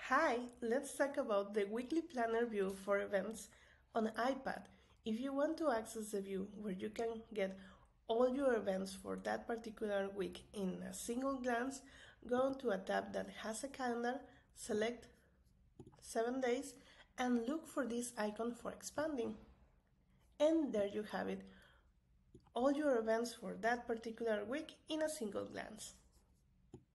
Hi, let's talk about the weekly planner view for events on iPad. If you want to access the view where you can get all your events for that particular week in a single glance, go to a tab that has a calendar, select 7 days, and look for this icon for expanding. And there you have it, all your events for that particular week in a single glance.